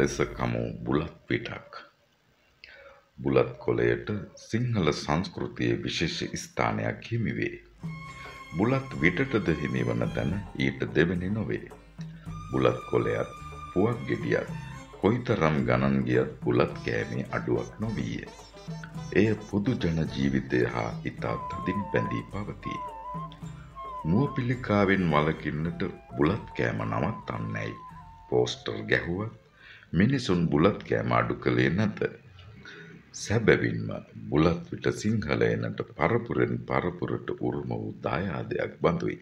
දෙස කමු බුලත් පිටක්. බුලත් කොළයට සිංහල සංස්කෘතියේ විශේෂ ස්ථානයක් හිමි වේ. බුලත් විටටද හිමිවන තැන ඊට දෙවෙනි නොවේ. බුලත් කොළයත් පුවක් ගෙඩියත් කොයිතරම් ගණන් ගියත් බුලත් කෑමේ අඩුවක් නොවිය. එය පොදු ජන ජීවිතය හා ඉතා තදින් බැඳී පවතී. මුවපිලිකාවෙන් වළකින්නට බුලත් කෑම නවත්තන්නේයි පෝස්ටර් ගැහුවත් මිනිසුන් බුලත් කෑම අඩු කළේ නැත. සැබවින්ම බුලත් පිට සිංහලයනට පරපුරෙන් පරපුරට උරුම වූ දායාදයක් බඳුයි.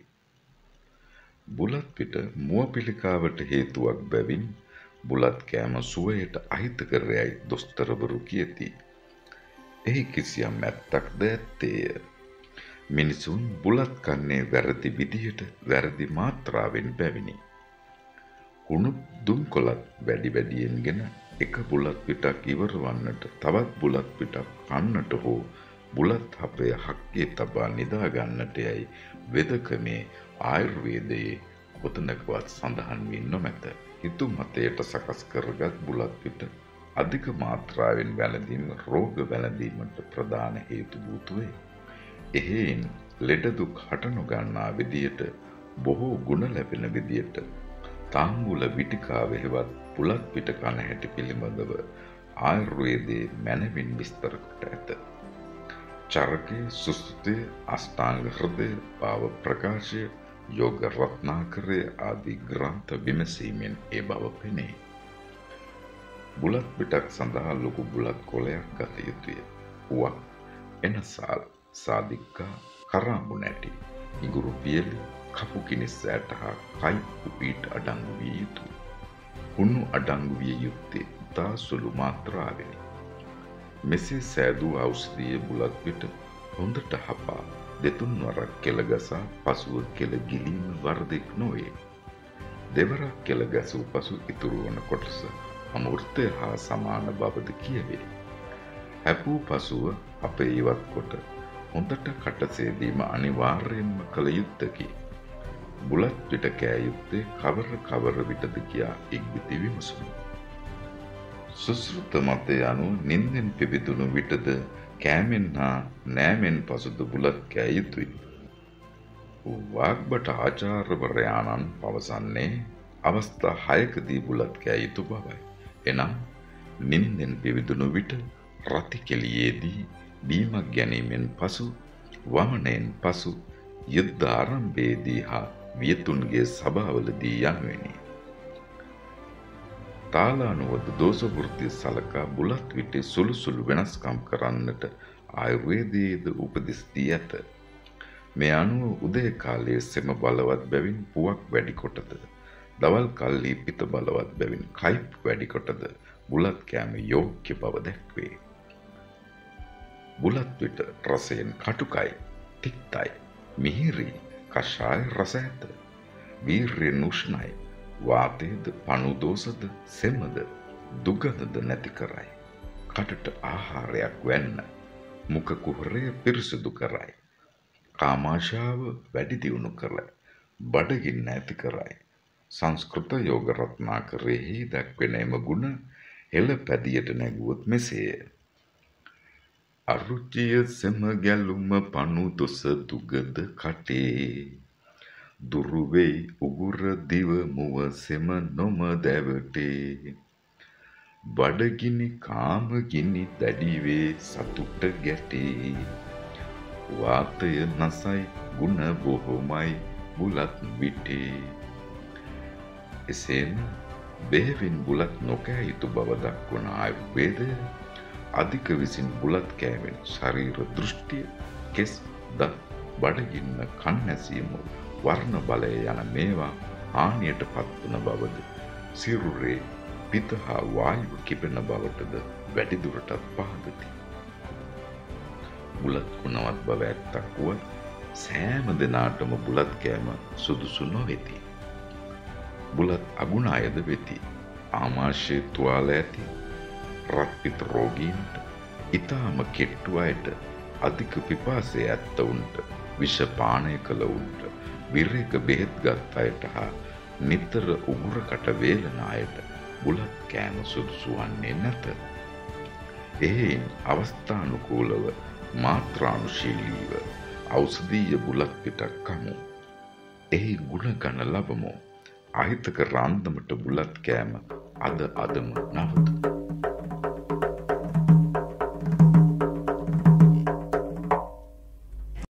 බුලත් පිට මුවපිලිකාවට හේතුවක් බැවින් බුලත් කෑම සුවයට අහිතකරයයි දොස්තරවරු කියති. එහි කිසියම් ඇත්තක්ද ඇත්තේය. මිනිසුන් බුලත් කන්නේ වැරදි විදිහට වැරදි මාත්‍රාවෙන් බැවිනි. කුණු දුම්කොලත් වැඩි වැඩියෙන්ගෙන එක බුලත් පිටක් ඉවරවන්නට තවත් බුලත් පිටක් කන්නට හෝ බුලත් අපේ හක්කේ තබා නිදාගන්නට යයි වෙදකමේ ආයුර්වේදයේ කොතනකවත් සඳහන් වී නොමැත. හිතු මතයට සකස් කරගත් බුලත් පිට අධික මාත්‍රාවෙන් වැළඳීම රෝග වැළඳීමට ප්‍රධාන හේතු වූතුවේ. එහෙයින් ලෙඩ දුක් හට නොගන්නා විදියට බොහෝ ගුණ ලැබෙන විදියට තාම්බුල විටිකාවෙහිවත් බුලත් පිට කන හැටි පිළිබඳව ආයුර්වේදයේ මැනවින් විස්තර කොට ඇත. චරකය, සුස්තය, අෂ්ටාංග හෘදය, භාව ප්‍රකාශය, යෝග රත්නාකරය ආදී ග්‍රන්ථ විමසීමෙන් ඒ බව පෙනේ. බුලත් පිටක් සඳහා ලොකු බුලත් කොළයක් ගත යුතුය. පුවක්, එනසාල්, සාදික්කා, කරාඹු නැටි, ඉඟුරු පියලි, කපු කිනිස් ඇට හා කයිප්පු පීට අඩංගු විය යුතුය. හුණු අඩංගු විය යුත්තේ ඉතා සුළු මාත්‍රාවෙනි. මෙසේ සෑදූ ඖෂධීය බුලත් පිට හොඳට හපා දෙතුන් වරක් කෙළ ගසා පසුව කෙළ ගිලීම වරදෙක් නොවේ. දෙවරක් කෙළ ගැසූ පසු ඉතුරු වන කොටස අමෘතය හා සමාන බවද කියවේ. හැපූ පසුව අප ඉවත් කොට හොඳට කටසේදීම අනිවාර්යෙන්ම කළ යුත්තකි. බුලත් පිට කෑ යුත්තේ කවර විටද කියා ඉක්බිති විමසුමු. සුශ්‍රුත මතය අනුව නින්දෙන් පිබිදුණු විටද කෑමෙන් හා නෑමෙන් පසුද බුලත් කෑ යුතුයි. වාග්බට ආචාර්යවරයාණන් පවසන්නේ අවස්ථා 6කදී බුලත් කෑ යුතු බවයි. එනම් නින්දෙන් පිබිදුණු විට, රති කෙළියේදී, බීමක් ගැනීමෙන් පසු, වමනයෙන් පසු, යුද්ධ ආරම්භයේදී හා වියතුන්ගේ සභාවලදී යනුවෙනි. තාලානුවද දෝෂ වෘත්තිය සලකා බුලත් විටේ සුළු වෙනස්කම් කරන්නට ආයුර්වේදයේද උපදෙස් දී ඇත. මේ අනුව උදය කාලයේ සෙම බලවත් බැවින් පුවක් වැඩි කොටද, දවල් කල්හි පිත බලවත් බැවින් කයිප් වැඩි කොටද බුලත් කෑම යෝග්‍ය බව දැක්වේ. බුලත් පිට රසයෙන් කටුකයි, තික්තයි, මිහිරි, කෂාය රස ඇත. වීර්යෙන් උෂ්ණයි, වාතයේද පණු දෝෂද සෙමද දුගඳද නැති කරයි. කටට ආහාරයක් වෙන්න, මුඛ කුහරය පිරිසුදු කරයි. කාමාශාව වැඩි දියුණු කරයි. බඩගින්න ඇති කරයි. සංස්කෘත යෝග රත්නාකරෙහි දක්වන එම ගුණ හෙළ පැදියට නැගුවොත් මෙසේය. අරුචිය සෙම ගැලුම පණු දොස දුගඳ කටේ, දුරුවෙයි උගුර දිව මුව සෙම නොම දැවටේ. බඩගිනි කාමගිනි දැඩිවේ සතුට ගැටේ. වාතය නසයි ගුණ බොහොමයි බුලත් විටේ. එසේම බෙහෙවින් බුලත් නොකෑ යුතු බව දක්වන ආයුර්වේදය අධික විසින් බුලත් කෑමෙන් ශරීර දෘෂ්ටිය, කෙස්, දත්, බඩගින්න, කන් ඇසීම, වර්ණ බලය යන මේවා හානියට පත්වන බවද, සිරුරේ පිත හා වායුව කිපෙන බවටද වැඩිදුරටත් පහදති. බුලත් ගුණවත් බව ඇත්තක් වුවත් සෑම දෙනාටම බුලත් කෑම සුදුසු නොවෙති. බුලත් අගුණ අයද වෙති. ආමාශය තුවාල ඇති, රත්පිත රෝගීන්ට, ඉතාම කෙට්ටු අයට, අධික පිපාසය ඇත්තවුන්ට, විෂ පානය කළවුන්ට, විරේක බෙහෙත් ගත් අයට හා නිතර උගුරකට වේලන අයට බුලත් කෑම සුදුසු වන්නේ නැත. එහෙයින් අවස්ථානුකූලව මාත්‍රානුශීලීව ඖෂධීය බුලත් පිටක් කමු. එහි ගුණ ගන්න ලබමු. අහිතකර අන්දමට බුලත් කෑම අදම නවතුමු.